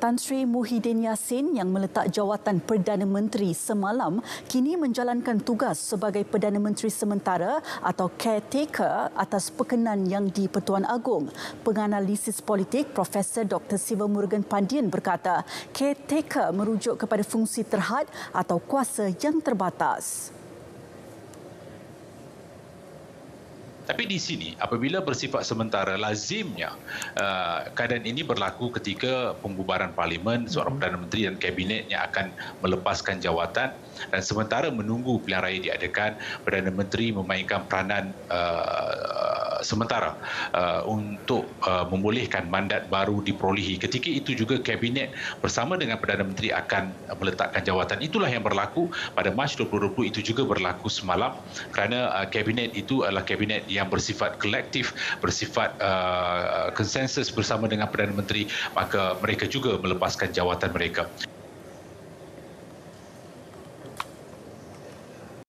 Tan Sri Muhyiddin Yassin yang meletak jawatan Perdana Menteri semalam kini menjalankan tugas sebagai Perdana Menteri sementara atau caretaker atas perkenan yang di-Pertuan Agong. Penganalisis politik Profesor Dr. Siva Murugan Pandian berkata, caretaker merujuk kepada fungsi terhad atau kuasa yang terbatas. Tapi di sini, apabila bersifat sementara, lazimnya keadaan ini berlaku ketika pembubaran Parlimen, seorang Perdana Menteri dan Kabinetnya akan melepaskan jawatan dan sementara menunggu pilihan raya diadakan, Perdana Menteri memainkan peranan sementara untuk membolehkan mandat baru diperolehi. Ketika itu juga Kabinet bersama dengan Perdana Menteri akan meletakkan jawatan. Itulah yang berlaku pada Mac 2020, itu juga berlaku semalam kerana Kabinet itu adalah Kabinet yang bersifat kolektif, bersifat konsensus bersama dengan Perdana Menteri, maka mereka juga melepaskan jawatan mereka.